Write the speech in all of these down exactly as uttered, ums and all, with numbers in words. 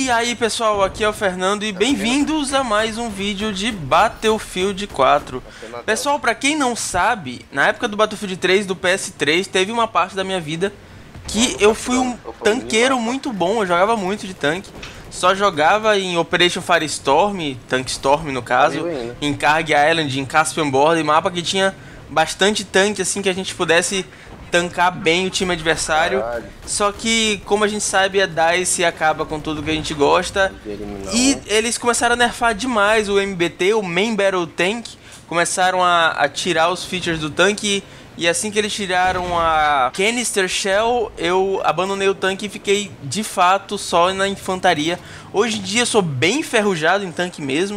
E aí pessoal, aqui é o Fernando e bem-vindos a mais um vídeo de Battlefield quatro. Pessoal, pra quem não sabe, na época do Battlefield três do P S três teve uma parte da minha vida que eu fui um tanqueiro muito bom, eu jogava muito de tanque. Só jogava em Operation Firestorm, Tank Storm no caso, em Carg Island, em Caspian Border, mapa que tinha bastante tanque assim que a gente pudesse tancar bem o time adversário. Caralho. Só que, como a gente sabe, a DICE acaba com tudo que a gente gosta. E eles começaram a nerfar demais o M B T, o Main Battle Tank. Começaram a, a tirar os features do tanque. E assim que eles tiraram a Canister Shell, eu abandonei o tanque e fiquei de fato só na infantaria. Hoje em dia eu sou bem enferrujado em tanque mesmo.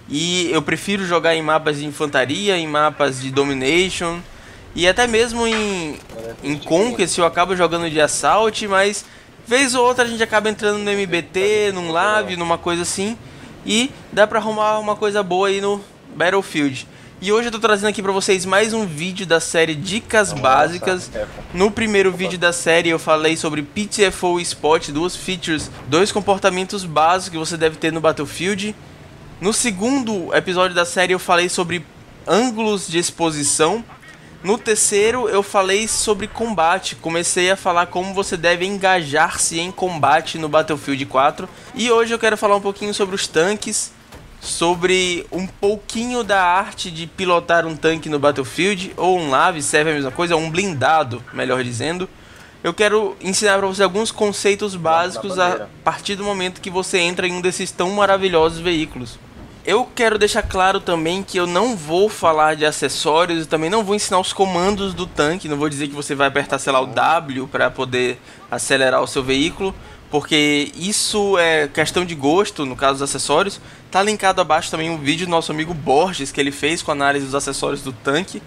E eu prefiro jogar em mapas de infantaria, em mapas de domination. E até mesmo em, em Conquest eu acabo jogando de Assault, mas vez ou outra a gente acaba entrando no M B T, num Lave, numa coisa assim. E dá pra arrumar uma coisa boa aí no Battlefield. E hoje eu tô trazendo aqui pra vocês mais um vídeo da série Dicas Básicas. No primeiro vídeo da série eu falei sobre P T F O Spot, duas features, dois comportamentos básicos que você deve ter no Battlefield. No segundo episódio da série eu falei sobre ângulos de exposição. No terceiro eu falei sobre combate, comecei a falar como você deve engajar-se em combate no Battlefield quatro. E hoje eu quero falar um pouquinho sobre os tanques, sobre um pouquinho da arte de pilotar um tanque no Battlefield, ou um Lave, serve a mesma coisa, um blindado, melhor dizendo. Eu quero ensinar para você alguns conceitos básicos a partir do momento que você entra em um desses tão maravilhosos veículos. Eu quero deixar claro também que eu não vou falar de acessórios, eu também não vou ensinar os comandos do tanque, não vou dizer que você vai apertar, sei lá, o W para poder acelerar o seu veículo, porque isso é questão de gosto, no caso dos acessórios. Tá linkado abaixo também um vídeo do nosso amigo Borges, que ele fez com a análise dos acessórios do tanque.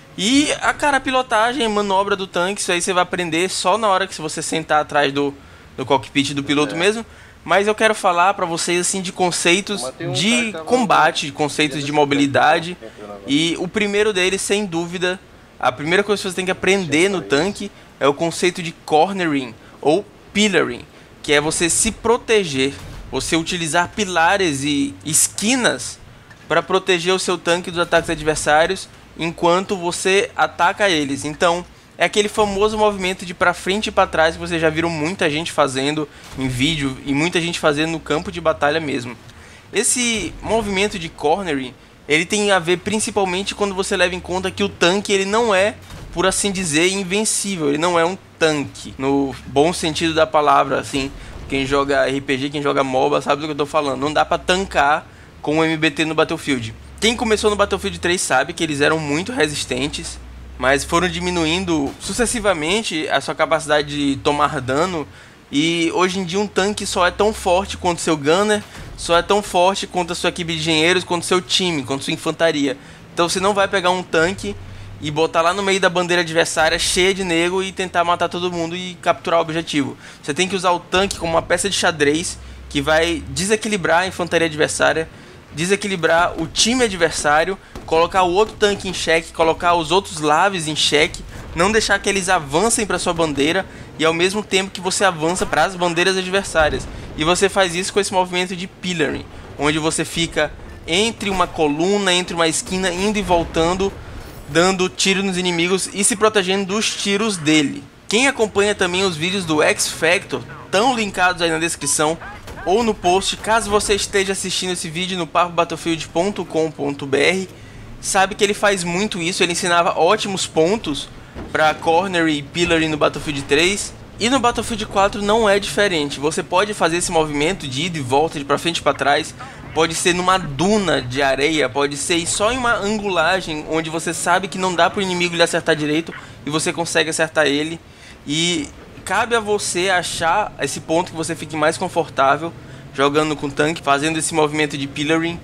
E a cara, a pilotagem, manobra do tanque, isso aí você vai aprender só na hora que você sentar atrás do, do cockpit do piloto é. mesmo. Mas eu quero falar para vocês assim de conceitos de combate, conceitos de mobilidade. E o primeiro deles, sem dúvida, a primeira coisa que você tem que aprender no tanque é o conceito de cornering ou pillaring, que é você se proteger, você utilizar pilares e esquinas para proteger o seu tanque dos ataques adversários enquanto você ataca eles. Então, é aquele famoso movimento de pra frente e pra trás que vocês já viram muita gente fazendo em vídeo e muita gente fazendo no campo de batalha mesmo. Esse movimento de cornering, ele tem a ver principalmente quando você leva em conta que o tanque ele não é, por assim dizer, invencível. Ele não é um tanque, no bom sentido da palavra, assim. Quem joga R P G, quem joga MOBA sabe do que eu tô falando. Não dá pra tancar com o M B T no Battlefield. Quem começou no Battlefield três sabe que eles eram muito resistentes, mas foram diminuindo sucessivamente a sua capacidade de tomar dano. E hoje em dia um tanque só é tão forte quanto seu gunner, só é tão forte quanto a sua equipe de engenheiros, quanto seu time, quanto sua infantaria. Então você não vai pegar um tanque e botar lá no meio da bandeira adversária cheia de nego e tentar matar todo mundo e capturar o objetivo. Você tem que usar o tanque como uma peça de xadrez que vai desequilibrar a infantaria adversária, desequilibrar o time adversário, colocar o outro tanque em xeque, colocar os outros Laves em xeque, não deixar que eles avancem para sua bandeira e ao mesmo tempo que você avança para as bandeiras adversárias. E você faz isso com esse movimento de pillaring, onde você fica entre uma coluna, entre uma esquina, indo e voltando, dando tiro nos inimigos e se protegendo dos tiros dele. Quem acompanha também os vídeos do X Factor, estão linkados aí na descrição ou no post, caso você esteja assistindo esse vídeo no papo battlefield ponto com ponto br, sabe que ele faz muito isso. Ele ensinava ótimos pontos para corner e pillaring no Battlefield três. E no Battlefield quatro não é diferente. Você pode fazer esse movimento de ida e volta, de para frente e para trás. Pode ser numa duna de areia, pode ser só em uma angulagem onde você sabe que não dá para o inimigo lhe acertar direito e você consegue acertar ele. E cabe a você achar esse ponto que você fique mais confortável jogando com tanque, fazendo esse movimento de pillaring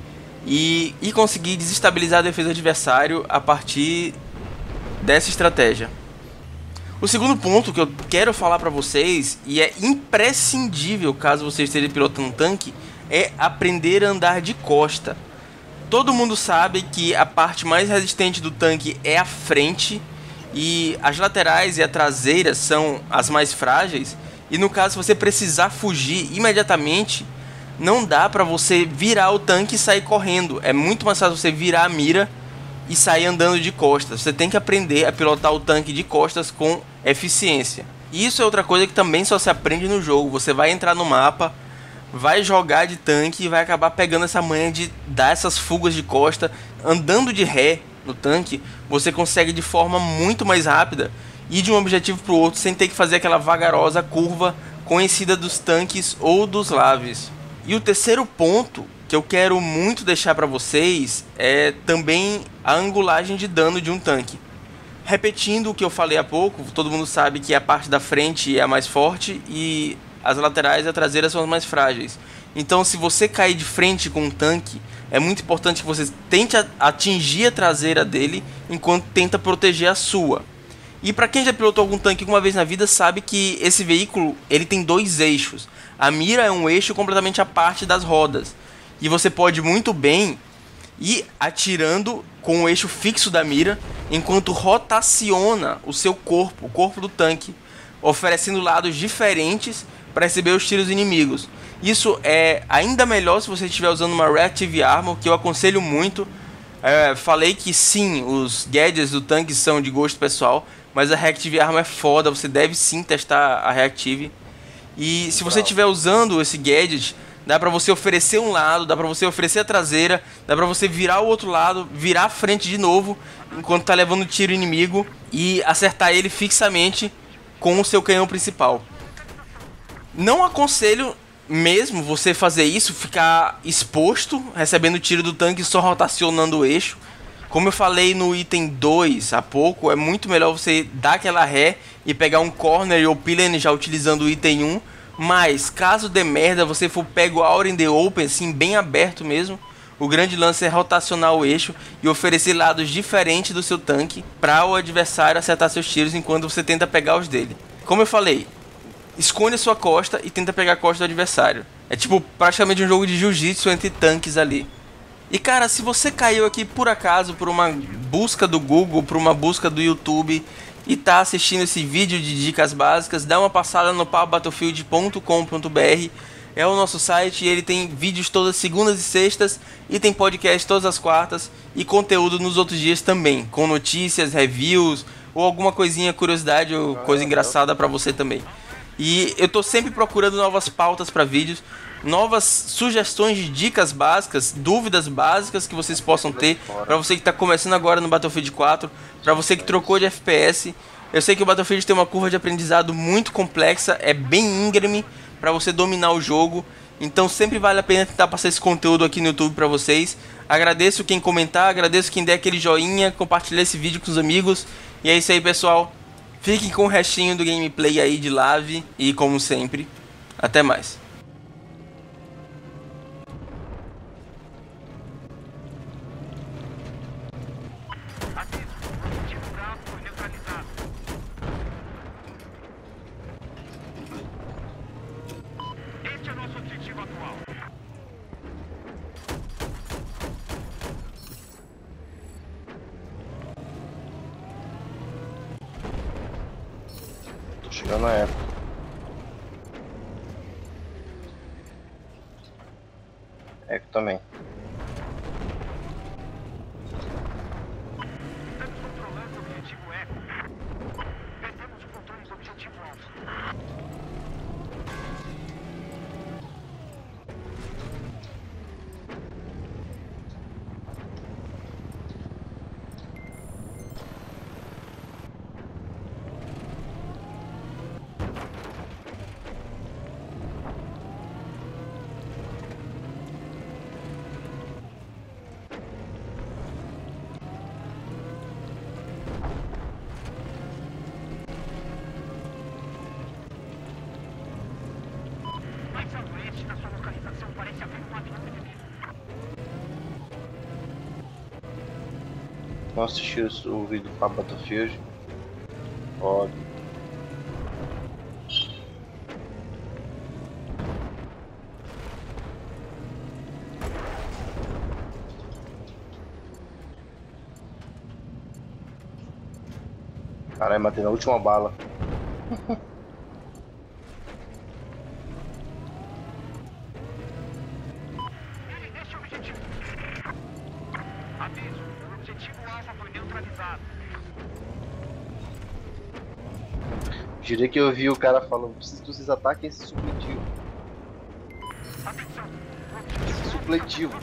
e, e conseguir desestabilizar a defesa do adversário a partir dessa estratégia. O segundo ponto que eu quero falar para vocês, e é imprescindível caso você esteja pilotando um tanque, é aprender a andar de costa. Todo mundo sabe que a parte mais resistente do tanque é a frente, e as laterais e a traseira são as mais frágeis. E no caso, se você precisar fugir imediatamente, não dá pra você virar o tanque e sair correndo. É muito mais fácil você virar a mira e sair andando de costas. Você tem que aprender a pilotar o tanque de costas com eficiência. E isso é outra coisa que também só se aprende no jogo. Você vai entrar no mapa, vai jogar de tanque e vai acabar pegando essa manha de dar essas fugas de costa. Andando de ré no tanque, você consegue de forma muito mais rápida ir de um objetivo para o outro sem ter que fazer aquela vagarosa curva conhecida dos tanques ou dos laves. E o terceiro ponto que eu quero muito deixar para vocês é também a angulagem de dano de um tanque. Repetindo o que eu falei há pouco, todo mundo sabe que a parte da frente é a mais forte e as laterais e a traseira são as mais frágeis. Então, se você cair de frente com um tanque, é muito importante que você tente atingir a traseira dele enquanto tenta proteger a sua. E para quem já pilotou algum tanque alguma vez na vida, sabe que esse veículo ele tem dois eixos. A mira é um eixo completamente à parte das rodas. E você pode muito bem ir atirando com o eixo fixo da mira, enquanto rotaciona o seu corpo, o corpo do tanque, oferecendo lados diferentes para receber os tiros inimigos. Isso é ainda melhor se você estiver usando uma Reactive Armor, que eu aconselho muito. É, falei que sim, os gadgets do tanque são de gosto pessoal, mas a Reactive Armor é foda, você deve sim testar a Reactive. E se você estiver usando esse gadget, dá pra você oferecer um lado, dá pra você oferecer a traseira, dá pra você virar o outro lado, virar a frente de novo, enquanto tá levando tiro inimigo, e acertar ele fixamente com o seu canhão principal. Não aconselho mesmo você fazer isso, ficar exposto, recebendo tiro do tanque só rotacionando o eixo. Como eu falei no item dois há pouco, é muito melhor você dar aquela ré e pegar um corner ou pillar já utilizando o item um. Mas caso dê merda, você for pego out in the open, assim, bem aberto mesmo, o grande lance é rotacionar o eixo e oferecer lados diferentes do seu tanque para o adversário acertar seus tiros enquanto você tenta pegar os dele. Como eu falei, esconde a sua costa e tenta pegar a costa do adversário. É tipo praticamente um jogo de jiu-jitsu entre tanques ali. E cara, se você caiu aqui por acaso por uma busca do Google, por uma busca do YouTube e tá assistindo esse vídeo de dicas básicas, dá uma passada no papo battlefield ponto com ponto br. É o nosso site e ele tem vídeos todas segundas e sextas e tem podcast todas as quartas e conteúdo nos outros dias também, com notícias, reviews ou alguma coisinha, curiosidade ou coisa engraçada pra você também. E eu tô sempre procurando novas pautas para vídeos, novas sugestões de dicas básicas, dúvidas básicas que vocês possam ter, para você que está começando agora no Battlefield quatro, para você que trocou de F P S. Eu sei que o Battlefield tem uma curva de aprendizado muito complexa, é bem íngreme para você dominar o jogo, então sempre vale a pena tentar passar esse conteúdo aqui no YouTube para vocês. Agradeço quem comentar, agradeço quem der aquele joinha, compartilhar esse vídeo com os amigos. E é isso aí, pessoal. Fiquem com o restinho do gameplay aí de Lave e, como sempre, até mais. Este é nosso objetivo atual. Tô chegando na época. Eco também. Estamos controlando o objetivo Eco. Perdemos o controle do objetivo Alfa. Mais ao oeste da sua localização parece haver um avião inimigo. Não assisti o vídeo do Papo Battlefield. Pode. Caralho, matei na última bala. Jurei que eu ouvi o cara falando, preciso que vocês ataquem esse supletivo. Esse supletivo.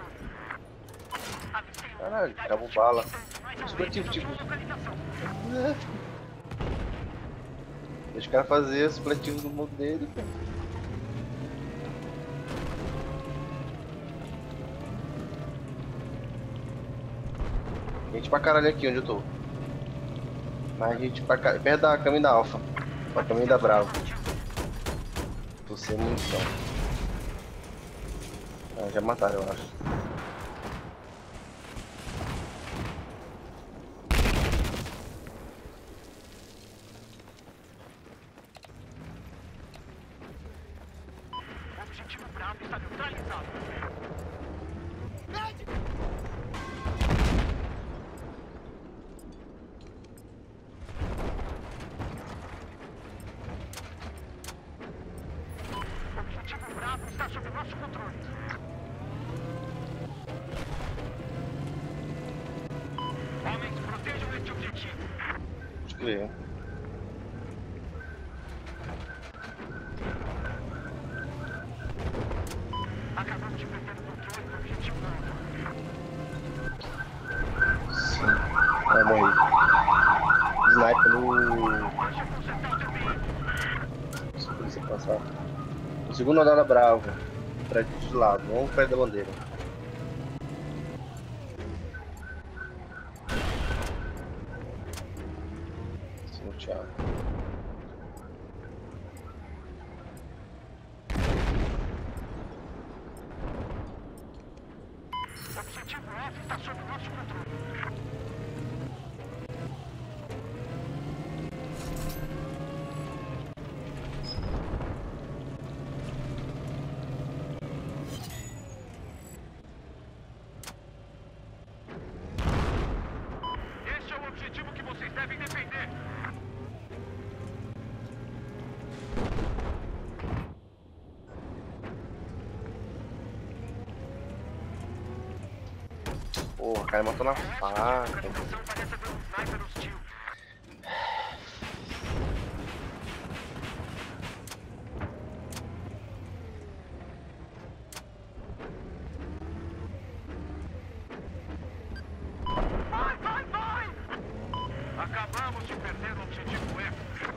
Caralho, acabou bala. Supletivo, tipo. É. Deixa o cara fazer o supletivo do mundo dele, cara. Gente pra caralho aqui onde eu tô. Mais gente pra caralho. Perto da caminho da Alfa. Pra caminho da Bravo. Você é munição. Ah, já mataram, eu acho. O objetivo Bravo está neutralizado. O objetivo Bravo está sob nosso controle. Homens, protejam este objetivo. Pode crer. Acabamos de perder o controle do objetivo Bravo. Sim. Vai morrer. Sniper no. Deixa eu consertar o teu veículo. Se você passar. O segundo andar da Bravo. Prédio de lado, não o prédio da bandeira. Sim, Thiago. O objetivo F está sob nosso controle. Este é o objetivo que vocês devem defender. Porra, o cara matou na faca. Localização parece haver um sniper hostil. Vai, vai, vai! Acabamos de perder o objetivo F.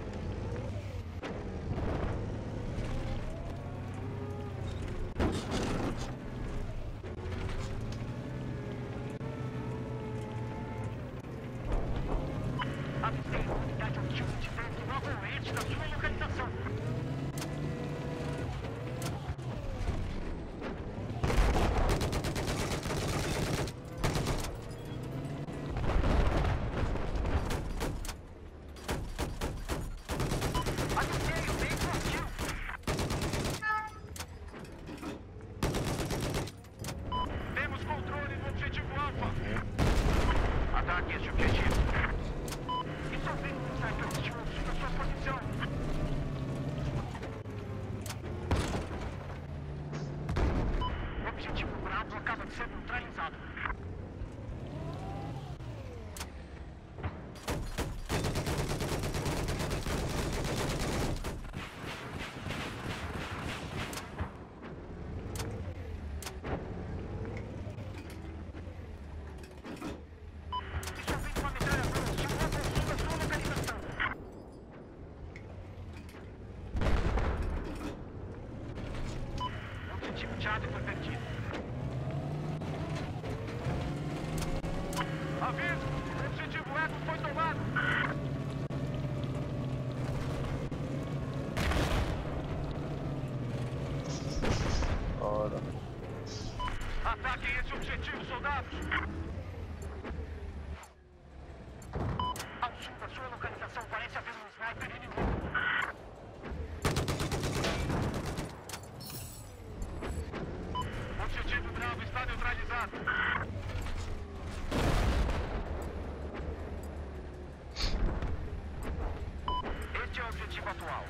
Avistei uma unidade hostil de dentro novamente da sua localização. Avistei o veículo hostil. Temos controle do objetivo Alfa. Ataque este objetivo. Estou vendo um sniper hostil na sua posição. O objetivo Bravo acaba de ser neutralizado. Estou vendo uma metralhadora hostil logo ao sul da sua localização. O objetivo Charlie foi perdido. Aviso! O objetivo Eco foi tomado! Ora. Ataquem esse objetivo, soldados! Ao sul da sua localização parece haver um sniper inimigo. O objetivo Bravo está neutralizado. Este é o objetivo atual.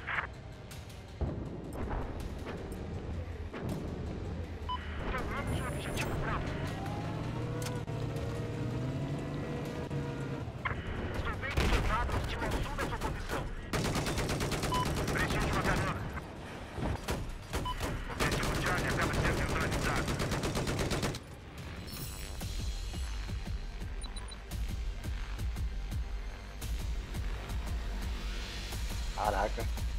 Tomamos o objetivo Bravo. Estou vendo soldados de ao sul da sua posição. Caraca.